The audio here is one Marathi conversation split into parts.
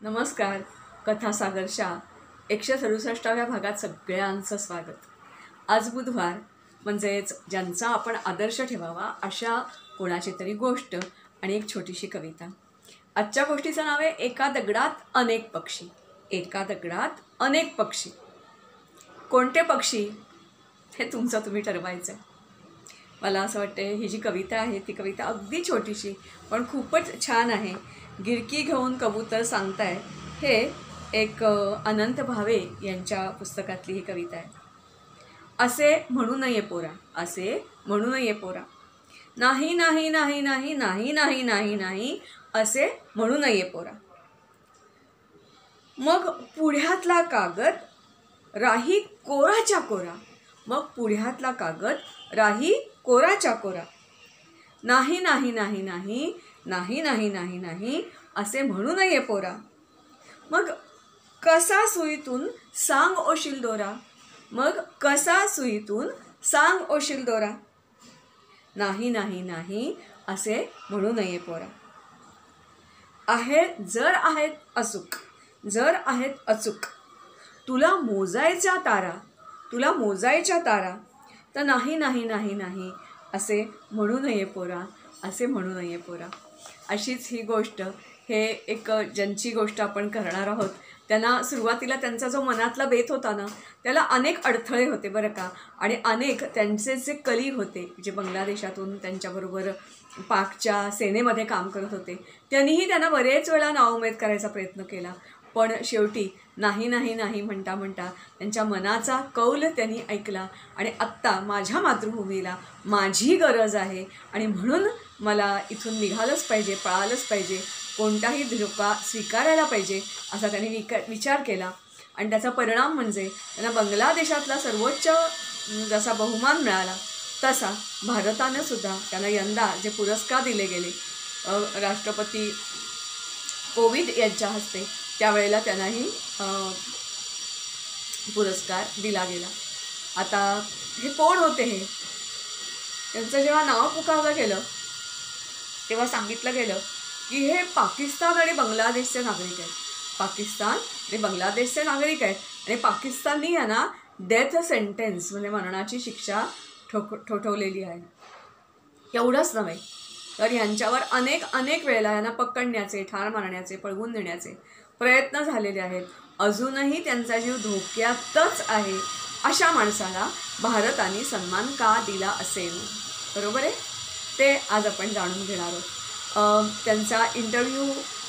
नमस्कार. कथासागरच्या 167व्या भागात सगळ्यांचं स्वागत. आज बुधवार, म्हणजेच ज्यांचा आपण आदर्श ठेवावा अशा कोणाची तरी गोष्ट आणि एक छोटीशी कविता. आजच्या गोष्टीचं नाव आहे एका दगडात अनेक पक्षी. एका दगडात अनेक पक्षी. कोणते पक्षी हे तुमचं तुम्ही ठरवायचं. मला असं वाटतं ही जी कविता आहे ती कविता अगदी छोटीशी पण खूपच छान आहे. गिरकी घेऊन कबूतर सांगताय हे एक अनंत भावे यांच्या पुस्तकातली ही कविता आहे. असे म्हणू नये पोरा, असे म्हणू नये पोरा, नाही नाही नाही नाही नाही नाही नाही नाही असे म्हणू नये पोरा. मग पुढ्यातला कागद राही कोराच्या कोरा, मग पुढ्यातला कागद राही कोराच्या कोरा. नाही नाही नाही नाही नाही नाही नाही नाही असे म्हणू नये पोरा. मग कसा सुईतून सांग ओशील दोरा, मग कसा सुईतून सांग ओशील दोरा. नाही नाही नाही असे म्हणू नये पोरा. जर आहेत अचूक, जर आहेत अचूक, तुला मोजायच्या तारा, तुला मोजायच्या तारा, तर नाही नाही नाही नाही असे म्हणू नये पोरा, असे म्हणू नये पोरा. अशीच ही गोष्ट, हे एक ज्यांची गोष्ट आपण करणार आहोत त्यांना सुरुवातीला त्यांचा जो मनातला बेत होता ना त्याला अनेक अडथळे होते बरं का. आणि अनेक त्यांचे जे कली होते जे बांगलादेशातून त्यांच्याबरोबर पाकच्या सेनेमध्ये काम करत होते त्यांनीही त्यांना बरेच वेळा नाउमेद करायचा प्रयत्न केला. पण शेवटी नाही नाही नाही म्हणता म्हणता त्यांच्या मनाचा कौल त्यांनी ऐकला आणि आत्ता माझ्या मातृभूमीला माझी गरज आहे आणि म्हणून मला इथून निघालंच पाहिजे, पळालंच पाहिजे, कोणताही धोका स्वीकारायला पाहिजे असा त्यांनी विचार केला. आणि त्याचा परिणाम म्हणजे त्यांना बांगलादेशातला सर्वोच्च जसा बहुमान मिळाला तसा भारतानं सुद्धा त्यांना यंदा जे पुरस्कार दिले गेले राष्ट्रपती कोविंद यांच्या हस्ते त्यावेळेला त्यांनाही पुरस्कार दिला गेला. आता हे कोण होते? हे त्यांचं जेव्हा नाव पुकारलं गेलं तेव्हा सांगितलं गेलं की हे पाकिस्तान आणि बांगलादेशचे नागरिक आहेत. पाकिस्तान आणि बांगलादेशचे नागरिक आहेत आणि पाकिस्ताननी यांना डेथ सेंटेन्स म्हणजे मरणाची शिक्षा ठोठवलेली आहे. एवढंच नव्हे तर यांच्यावर अनेक वेळेला यांना पकडण्याचे, ठार मारण्याचे, पळवून नेण्याचे प्रयत्न झालेले आहेत. अजूनही त्यांचा जीव धोक्यातच आहे. अशा माणसाला भारताने सन्मान का दिला असेल? बरोबर आहे. ते आज आपण जाणून घेणार आहोत. त्यांचा इंटरव्ह्यू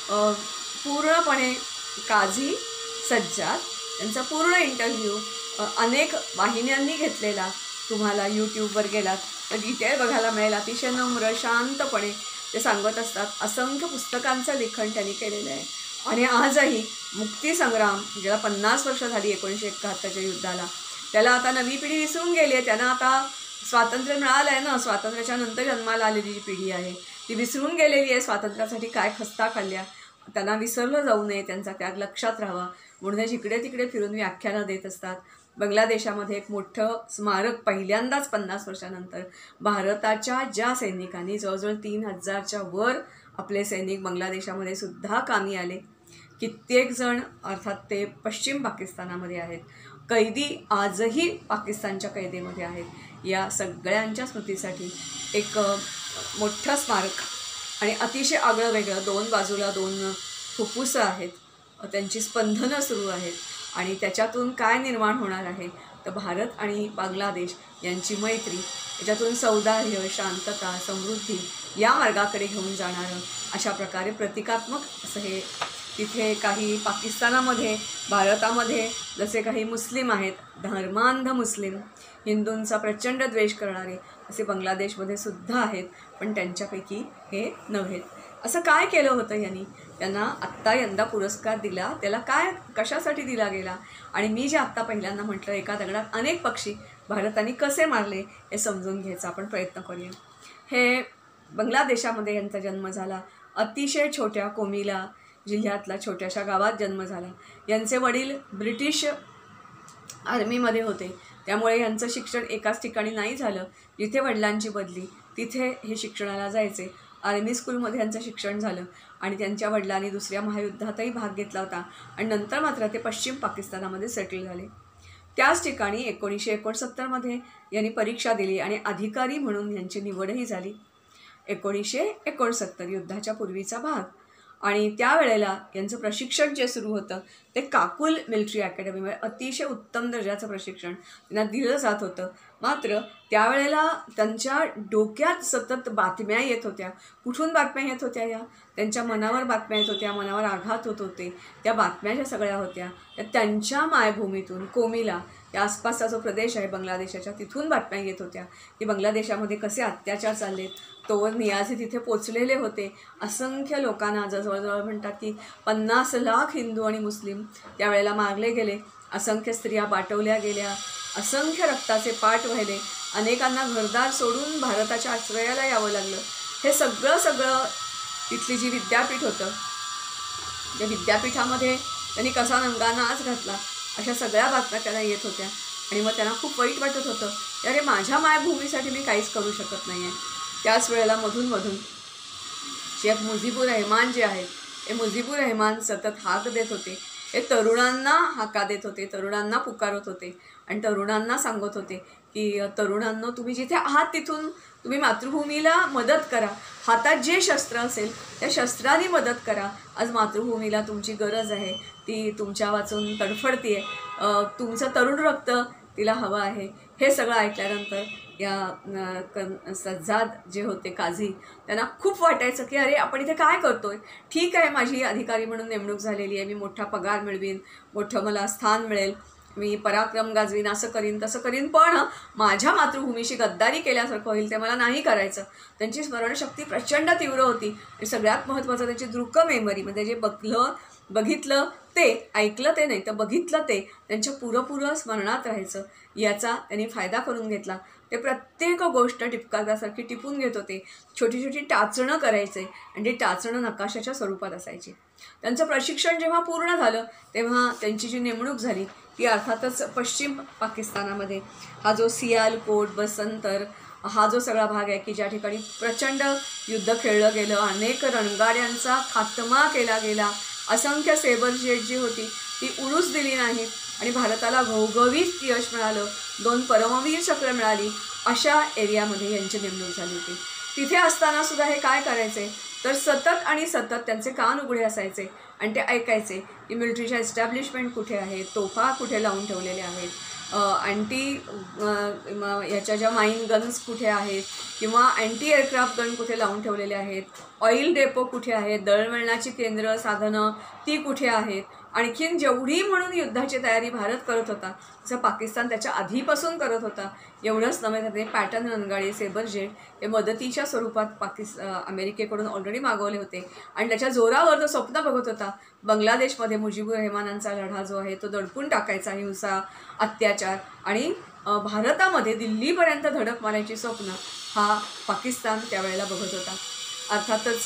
पूर्णपणे काझी सज्जाद यांचा पूर्ण इंटरव्ह्यू अनेक वाहिन्यांनी घेतलेला तुम्हाला यूट्यूबवर गेलात तर डिटेल बघायला मिळेल. अतिशय नम्र शांतपणे ते सांगत असतात. असंख्य पुस्तकांचं लेखन त्यांनी केलेलं आहे आणि आजही मुक्तीसंग्राम ज्याला 50 वर्ष झाली 1971च्या युद्धाला, त्याला आता नवी पिढी विसरून गेली आहे. त्यांना आता स्वातंत्र्य मिळालं आहे ना, स्वातंत्र्याच्या नंतर जन्माला आलेली जी पिढी आहे ती विसरून गेलेली आहे स्वातंत्र्यासाठी काय खस्ता खाल्ल्या. त्यांना विसरलं जाऊ नये, त्यांचा त्याग लक्षात राहावा म्हणून जिकडे तिकडे फिरून व्याख्यानं देत असतात. बांगलादेशामध्ये एक मोठं स्मारक पहिल्यांदाच 50 वर्षानंतर भारताच्या ज्या सैनिकांनी जवळजवळ 3000च्या वर आपले सैनिक बांगलादेशामध्ये सुद्धा कामी आले, कित्येक जण अर्थात ते पश्चिम पाकिस्तानामध्ये आहेत, कैदी आजही पाकिस्तानच्या कैदेमध्ये आहेत, या सगळ्यांच्या स्मृतीसाठी एक मोठं स्मारक आणि अतिशय आगळं वेगळं. 2 बाजूला 2 फुफ्फुसं आहेत, त्यांची स्पंदनं सुरू आहेत आणि त्याच्यातून काय निर्माण होणार आहे तर भारत आणि बांगलादेश यांची मैत्री, याच्यातून सौहार्द, शांतता, समृद्धी या मार्गाकडे घेऊन जाणारं अशा प्रकारे प्रतिकात्मक असं हे तिथे काही पाकिस्तानामध्ये, भारतामध्ये जसे काही मुस्लिम आहेत, धर्मांध मुस्लिम, हिंदूंचा प्रचंड द्वेष करणारे असे बांगलादेशमध्ये सुद्धा आहेत. पण त्यांच्यापैकी हे नव्हेत. असं काय केलं होतं यांनी? त्यांना आत्ता यंदा पुरस्कार दिला, त्याला काय कशासाठी दिला गेला? आणि मी जे आत्ता पहिल्यांदा म्हटलं एका दगडात अनेक पक्षी भारताने कसे मारले हे समजून घ्यायचा आपण प्रयत्न करूया. हे बांगलादेशामध्ये यांचा जन्म झाला. अतिशय छोट्या कोमिला जिल्ह्यातला छोट्याशा गावात जन्म झाला. यांचे वडील ब्रिटिश आर्मीमध्ये होते त्यामुळे यांचं शिक्षण एकाच ठिकाणी नाही झालं. जिथे वडिलांची बदली तिथे हे शिक्षणाला जायचे. आर्मी स्कूलमध्ये यांचं शिक्षण झालं आणि त्यांच्या वडिलांनी दुसऱ्या महायुद्धातही भाग घेतला होता आणि नंतर मात्र ते पश्चिम पाकिस्तानामध्ये सेटल झाले. त्याच ठिकाणी 1969मध्ये यांनी परीक्षा दिली आणि अधिकारी म्हणून यांची निवडही झाली. 1969 युद्धाच्या पूर्वीचा भाग आणि त्यावेळेला यांचं प्रशिक्षण जे सुरू होतं ते काकुल मिलिटरी अकॅडमीमध्ये अतिशय उत्तम दर्जाचं प्रशिक्षण त्यांना दिलं जात होतं. मात्र त्यावेळेला त्यांच्या डोक्यात सतत बातम्या येत होत्या. कुठून बातम्या येत होत्या? या त्यांच्या मनावर बातम्या येत होत्या, मनावर आघात होत होते. त्या बातम्या ज्या सगळ्या होत्या त्या त्यांच्या मायभूमीतून कोमिला या आसपासचा जो प्रदेश आहे बांगलादेशाच्या तिथून बातम्या येत होत्या की बांगलादेशामध्ये कसे अत्याचार चाललेत. तोवर नियाझी तिथे पोचलेले होते. असंख्य लोकांना जवळजवळ म्हणतात की 50 लाख हिंदू आणि मुस्लिम त्यावेळेला मारले गेले. असंख्य स्त्रिया पाठवल्या गेल्या. असंख्य रक्ताचे पाठ वाहिले. अनेकांना घरदार सोडून भारताच्या आश्रयाला यावं लागलं. हे सगळं तिथली जी विद्यापीठ होतं त्या विद्यापीठामध्ये त्यांनी कसा नाच घातला अशा सगळ्या बातम्या त्यांना येत होत्या आणि मग त्यांना खूप वाईट वाटत होतं की अरे माझ्या मायभूमीसाठी मी काहीच करू शकत नाही आहे. त्याच वेळेला मधून शेख मुजीबुर रहमान जे आहेत हे मुजीबुर रहमान सतत हाक देत होते. हे तरुणांना हाका देत होते, तरुणांना पुकारत होते आणि तरुणांना सांगत होते की तरुणांनो तुम्ही जिथे आहात तिथून तुम्ही मातृभूमीला मदत करा. हातात जे शस्त्र असेल त्या शस्त्राने मदत करा. आज मातृभूमीला तुमची गरज आहे, ती तुमच्या वाचून तडफडते आहे. तुमचं तरुण रक्त तिला हवं आहे. हे सगळं ऐकल्यानंतर या सज्जाद जे होते काझी त्यांना खूप वाटायचं की अरे आपण इथे काय करतोय. ठीक आहे माझी अधिकारी म्हणून नेमणूक झालेली आहे, मी मोठा पगार मिळवीन, मोठं मला स्थान मिळेल, मी पराक्रम गाजवीन, असं करीन तसं करीन, पण माझ्या मातृभूमीशी गद्दारी केल्यासारखं होईल ते मला नाही करायचं. त्यांची स्मरणशक्ती प्रचंड तीव्र होती आणि सगळ्यात महत्त्वाचं त्यांची दृक मेमरी म्हणजे जे बघितलं ते, ऐकलं ते नाही तर बघितलं ते त्यांच्या पुरं स्मरणात राहायचं. याचा त्यांनी फायदा करून घेतला. ते प्रत्येक गोष्ट टिपकासारखी टिपून घेत होते. छोटी टाचणं करायचे आणि ती टाचणं नकाशाच्या स्वरूपात असायची. त्यांचं प्रशिक्षण जेव्हा पूर्ण झालं तेव्हा त्यांची जी नेमणूक झाली ती अर्थातच पश्चिम पाकिस्तानामध्ये हा जो सियालकोट, बसंतर हा जो सगळा भाग आहे की ज्या ठिकाणी प्रचंड युद्ध खेळलं गेलं, अनेक रणगाड्यांचा खात्मा केला गेला, असंख्य सेबर जेट जी होती ती उडूच दिली नाहीत आणि भारताला घवघवीत यश मिळालं, 2 परमवीर चक्र मिळाली, अशा एरियामध्ये यांची नेमणूक झाली होती. तिथे असतानासुद्धा हे काय करायचे तर सतत त्यांचे कान उघडे असायचे आणि ते ऐकायचे की मिलिटरीच्या एस्टॅब्लिशमेंट कुठे आहेत, तोफा कुठे लावून ठेवलेल्या आहेत, याच्या ज्या माईन गन्स कुठे आहेत किंवा अँटी एअरक्राफ्ट गन कुठे लावून ठेवलेले आहेत, ऑइल डेपो कुठे आहेत, दळणवळणाची केंद्र साधनं ती कुठे आहेत. आणखीन जेवढी म्हणून युद्धाची तयारी भारत करत होता तसं पाकिस्तान त्याच्या आधीपासून करत होता. एवढंच नव्हे तर ते पॅटर्न रणगाडे, सेबर जेट हे मदतीच्या स्वरूपात अमेरिकेकडून ऑलरेडी मागवले होते आणि त्याच्या जोरावर तो स्वप्न बघत होता बांगलादेशमध्ये मुजीबुर रहमानांचा लढा जो आहे तो दडपून टाकायचा, हिंसा, अत्याचार आणि भारतामध्ये दिल्लीपर्यंत धडक मारायची स्वप्न हा पाकिस्तान त्यावेळेला बघत होता. अर्थातच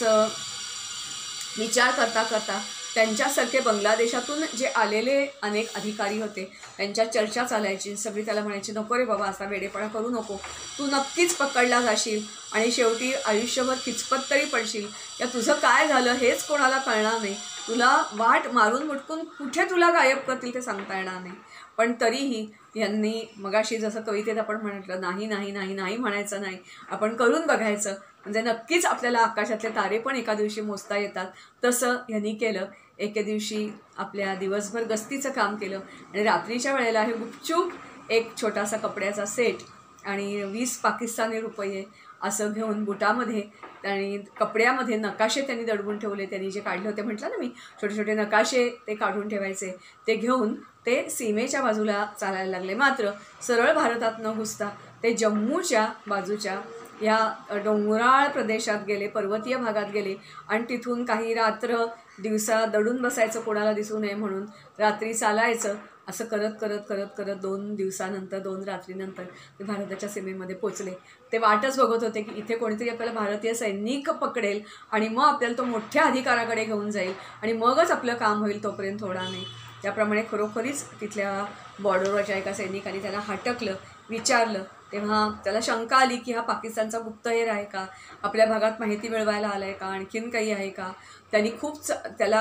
विचार करता त्यांच्यासारखे बांगलादेशातून जे आलेले अनेक अधिकारी होते त्यांच्या चर्चा चालायची. सगळी त्याला म्हणायची नको रे बाबा असा वेडेपणा करू नको, तू नक्कीच पकडला जाशील आणि शेवटी आयुष्यभर किचपत तरी पडशील, या तुझं काय झालं हेच कोणाला कळणार नाही, तुला वाट मारून मुटकून कुठे तुला गायब करतील ते सांगता येणार नाही. पण तरीही यांनी मगाशी जसं कवितेत आपण म्हटलं नाही म्हणायचं नाही, आपण करून बघायचं म्हणजे नक्कीच आपल्याला आकाशातले तारे पण एका दिवशी मोजता येतात. तसं यांनी केलं. एके दिवशी आपल्या दिवसभर गस्तीचं काम केलं आणि रात्रीच्या वेळेला हे गुपचूप एक छोटासा कपड्याचा सेट आणि 20 पाकिस्तानी रुपये असं घेऊन बुटामध्ये आणि कपड्यामध्ये नकाशे त्यांनी दडवून ठेवले. त्यांनी जे काढले होते म्हटलं ना मी, छोटे नकाशे ते काढून ठेवायचे, ते घेऊन ते सीमेच्या बाजूला चालायला लागले. मात्र सरळ भारतात न घुसता ते जम्मूच्या बाजूच्या या डोंगराळ प्रदेशात गेले, पर्वतीय भागात गेले आणि तिथून काही रात्र दिवसा दडून बसायचं कोणाला दिसू नये म्हणून, रात्री चालायचं. असं करत 2 दिवसानंतर 2 रात्रीनंतर ते भारताच्या सीमेमध्ये पोचले. ते वाटच बघत होते की इथे कोणीतरी आपल्याला भारतीय सैनिक पकडेल आणि मग आपल्याला तो मोठ्या अधिकाराकडे घेऊन जाईल आणि मगच आपलं काम होईल, तोपर्यंत थोडा नाही. त्याप्रमाणे खरोखरीच तिथल्या बॉर्डरवरच्या एका सैनिकाने त्याला हटकलं विचारलं तेव्हा त्याला शंका आली की हा पाकिस्तानचा गुप्तहेर आहे का, आपल्या भागात माहिती मिळवायला आला आहे का, आणखीन काही आहे का. त्यांनी खूप त्याला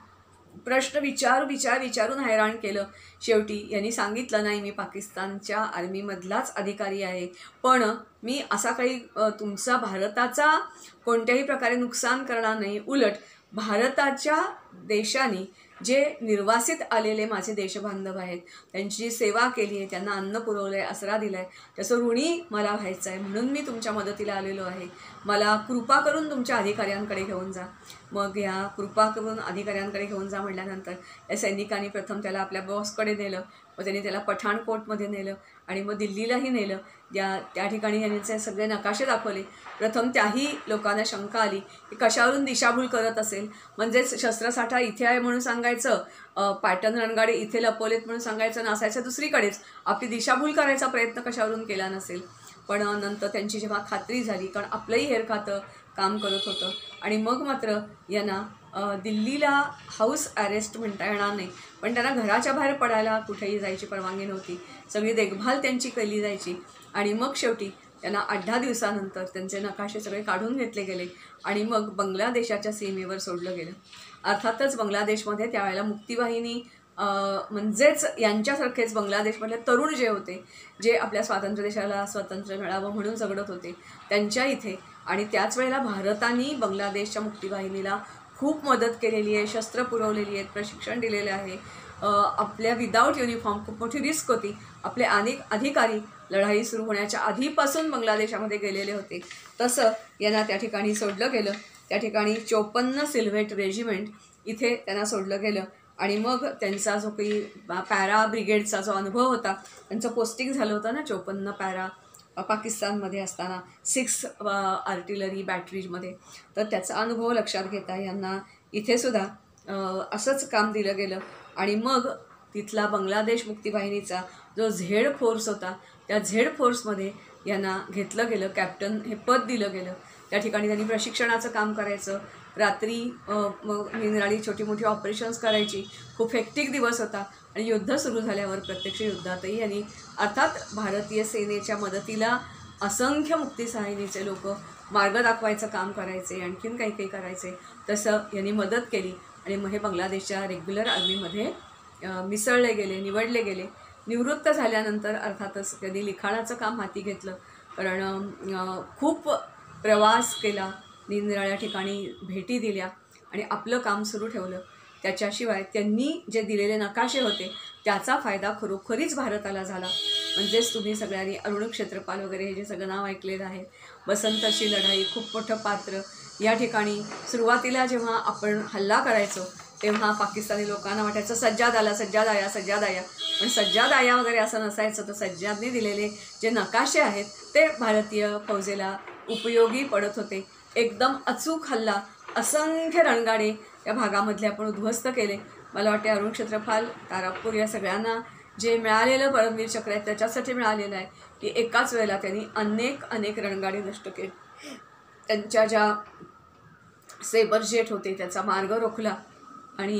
प्रश्न विचारून हैराण केलं. शेवटी यांनी सांगितलं, नाही मी पाकिस्तानच्या आर्मीमधलाच अधिकारी आहे, पण मी असा काही तुमचा भारताचा कोणत्याही प्रकारे नुकसान करणार नाही. उलट भारताच्या देशाने जे निर्वासित आलेले माझे देशबांधव आहेत त्यांची जी सेवा केली आहे, त्यांना अन्न पुरवलं आहे, आसरा दिला आहे, त्याचं ऋणी मला व्हायचं आहे, म्हणून मी तुमच्या मदतीला आलेलो आहे. मला कृपा करून तुमच्या अधिकाऱ्यांकडे घेऊन जा. मग या कृपा करून अधिकाऱ्यांकडे घेऊन जा म्हटल्यानंतर या सैनिकांनी प्रथम त्याला आपल्या बॉसकडे नेलं, मग त्यांनी त्याला पठाणकोटमध्ये नेलं आणि मग दिल्लीलाही नेलं. त्या ठिकाणी त्यांचे सगळे नकाशे दाखवले. प्रथम त्याही लोकांना शंका आली की कशावरून दिशाभूल करत असेल, म्हणजेच शस्त्रसाठा इथे आहे म्हणून सांगायचं, पाटण रणगाडे इथे लपवलेत म्हणून सांगायचं, नसायचं दुसरीकडेच, आपली दिशाभूल करायचा प्रयत्न कशावरून केला नसेल. पण नंतर त्यांची जेव्हा खात्री झाली, कारण आपलंही हेरखातं काम करत होतं, आणि मग मात्र यांना दिल्लीला हाऊस अरेस्ट म्हणता येणार नाही, पण त्यांना घराच्या बाहेर पडायला कुठेही जायची परवानगी नव्हती. सगळी देखभाल त्यांची केली जायची. आणि मग शेवटी त्यांना 8-10 दिवसानंतर त्यांचे नकाशे सगळे काढून घेतले गेले आणि मग बांगलादेशाच्या सीमेवर सोडलं गेलं. अर्थातच बांगलादेशमध्ये त्यावेळेला मुक्तिवाहिनी म्हणजेच यांच्यासारखेच बांगलादेशमधले तरुण जे होते, जे आपल्या स्वातंत्र्य देशाला स्वातंत्र्य मिळावं म्हणून झगडत होते, त्यांच्या इथे. आणि त्याच वेळेला भारताने बांगलादेशच्या मुक्तिवाहिनीला खूप मदत केलेली आहे, शस्त्र पुरवलेली आहेत, प्रशिक्षण दिलेले आहे. आपल्या विदाऊट युनिफॉर्म खूप मोठी रिस्क होती. आपले अनेक अधिकारी लढाई सुरू होण्याच्या आधीपासून बांगलादेशामध्ये गेलेले होते. तसं यांना त्या ठिकाणी सोडलं गेलं. त्या ठिकाणी 54 सिल्व्हेट रेजिमेंट इथे त्यांना सोडलं गेलं. आणि मग त्यांचा जो काही पॅरा ब्रिगेडचा जो अनुभव होता, त्यांचं पोस्टिंग झालं होतं ना 54 पॅरा पाकिस्तानमध्ये असताना 6 आर्टिलरी बॅटरीजमध्ये, तर त्याचा अनुभव लक्षात घेता यांना इथेसुद्धा असंच काम दिलं गेलं. आणि मग तिथला बांगलादेश मुक्तिवाहिनीचा जो झेड फोर्स होता, त्या झेड फोर्समध्ये यांना घेतलं गेलं, कॅप्टन हे पद दिलं गेलं. त्या ठिकाणी त्यांनी प्रशिक्षणाचं काम करायचं, रात्री मग निराळी छोटी मोठी ऑपरेशन्स करायची. खूप हेक्टिक दिवस होता. आणि युद्ध सुरू झाल्यावर प्रत्यक्ष युद्धातही यांनी अर्थात भारतीय सेनेच्या मदतीला असंख्य मुक्तिसहायनीचे लोक मार्ग दाखवायचं काम करायचे, आणखीन काही काही करायचे, तसं यांनी मदत केली. आणि मग हे बांगलादेशच्या रेग्युलर आर्मीमध्ये मिसळले गेले, निवडले गेले. निवृत्त झाल्यानंतर अर्थातच त्यांनी लिखाणाचं काम हाती घेतलं, कारण खूप प्रवास केला, निरनिराळ्या ठिकाणी भेटी दिल्या आणि आपलं काम सुरू ठेवलं. त्याच्याशिवाय त्यांनी जे दिलेले नकाशे होते त्याचा फायदा खरोखरीच भारताला झाला. म्हणजेच तुम्ही सगळ्यांनी अरुण क्षेत्रपाल वगैरे हे जे सगळं नाव ऐकलेलं आहे, बसंतची लढाई, खूप मोठं पात्र. या ठिकाणी सुरुवातीला जेव्हा आपण हल्ला करायचो तेव्हा पाकिस्तानी लोकांना वाटायचं सज्जाद आला, सज्जाद आया, सज्जाद आया, पण सज्जाद आया वगैरे असं नसायचं. तर सज्जादने दिलेले जे नकाशे आहेत ते भारतीय फौजेला उपयोगी पडत होते. एकदम अचूक हल्ला, असंख्य रणगाडे या भागामधले आपण उद्ध्वस्त केले. मला वाटते अरुण क्षेत्रपाल, तारापूर या सगळ्यांना जे मिळालेलं परमवीर चक्र आहे त्याच्यासाठी मिळालेलं आहे की एकाच वेळेला त्यांनी अनेक रणगाडी नष्ट केली. त्यांच्या ज्या सेबर जेट होते त्याचा मार्ग रोखला आणि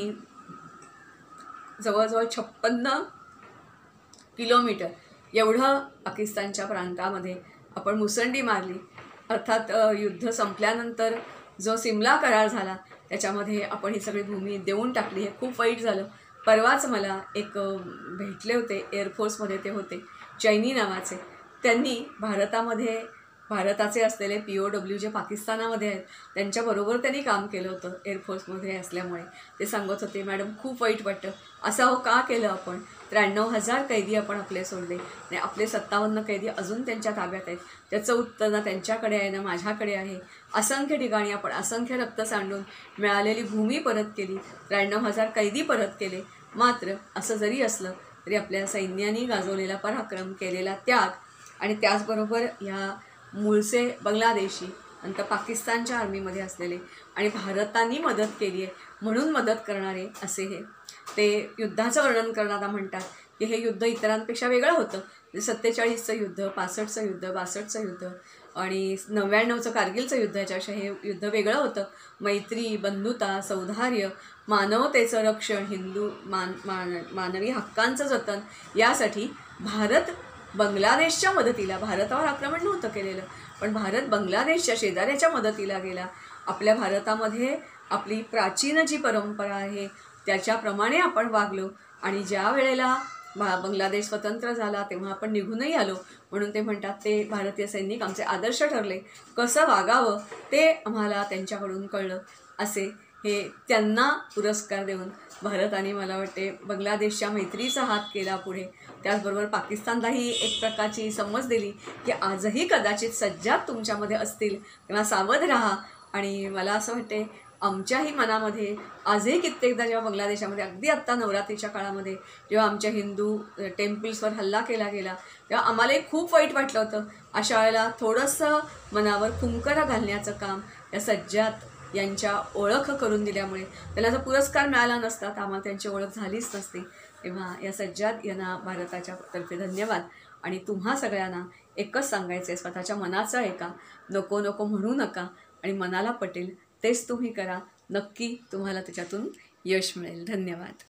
जवळजवळ 56 किलोमीटर एवढं पाकिस्तानच्या प्रांतामध्ये आपण मुसंडी मारली. अर्थात युद्ध संपल्यानंतर जो सिमला करार झाला त्याच्यामध्ये आपण ही सगळी भूमी देऊन टाकली. हे खूप वाईट झालं. परवाच मला एक भेटले होते, एअरफोर्समध्ये ते होते, चैनी नावाचे. त्यांनी भारताचे असलेले POW जे पाकिस्तानामध्ये आहेत त्यांच्याबरोबर त्यांनी काम केलं होतं एअरफोर्समध्ये असल्यामुळे. ते सांगत होते, मॅडम खूप वाईट वाटतं, असं हो का केलं आपण. 93,000 कैदी आपण आपले सोडले आणि आपले 57 कैदी अजून त्यांच्या ताब्यात आहेत. त्याचं उत्तर ना त्यांच्याकडे आहे ना माझ्याकडे आहे. असंख्य ठिकाणी आपण असंख्य रक्त सांडून मिळालेली भूमी परत केली, 93,000 कैदी परत केले. मात्र असं जरी असलं तरी आपल्या सैन्याने गाजवलेला पराक्रम, केलेला त्याग आणि त्याचबरोबर ह्या मूळचे बांगलादेशी नंतर पाकिस्तानच्या आर्मीमध्ये असलेले आणि भारताने मदत केली आहे म्हणून मदत करणारे असे हे ते युद्धाचं वर्णन करणारा म्हणतात की हे युद्ध इतरांपेक्षा वेगळं होतं. 47चं युद्ध, 65चं युद्ध, 62चं युद्ध आणि 99चं कारगिलचं युद्ध, याच्यापेक्षा हे युद्ध वेगळं होतं. मैत्री, बंधुता, सौहार्द, मानवतेचं रक्षण, मानवी हक्कांचं जतन यासाठी भारत बांगलादेशच्या मदतीला, भारतावर आक्रमण नव्हतं केलेलं, पण भारत बांगलादेशच्या शेजाऱ्याच्या मदतीला गेला. आपल्या भारतामध्ये आपली प्राचीन जी परंपरा आहे त्याच्याप्रमाणे आपण वागलो आणि ज्या वेळेला बांगलादेश स्वतंत्र झाला तेव्हा आपण निघूनही आलो. म्हणून ते म्हणतात ते भारतीय सैनिक आमचे आदर्श ठरले, कसं वागावं ते आम्हाला त्यांच्याकडून कळलं. असे हे त्यांना पुरस्कार देऊन भारताने मला वाटते बांगलादेशच्या मैत्रीचा हात केला पुढे. त्याचबरोबर पाकिस्तानलाही एक प्रकारची समज दिली की आजही कदाचित सज्जाद तुमच्यामध्ये असतील, तेव्हा सावध राहा. आणि मला असं वाटते आमच्याही मनामध्ये आजही कित्येकदा जेव्हा बांगलादेशामध्ये अगदी आत्ता नवरात्रीच्या काळामध्ये जेव्हा आमच्या हिंदू टेम्पल्सवर हल्ला केला गेला तेव्हा आम्हालाही खूप वाईट वाटलं होतं. अशा वेळेला थोडंसं मनावर फुंकरा घालण्याचं काम या सज्जाद यांच्या ओळख करून दिल्यामुळे, त्याला जर पुरस्कार मिळाला नसता तर आम्हाला त्यांची ओळख झालीच नसती. तेव्हा या सज्जाद यांना भारताच्या तर्फे धन्यवाद. आणि तुम्हा सगळ्यांना एकच सांगायचं आहे, स्वतःच्या मनाचं ऐका, नको नको म्हणू नका आणि मनाला पटेल तेच तुम्ही करा. नक्की तुम्हाला त्याच्यातून यश मिळेल. धन्यवाद.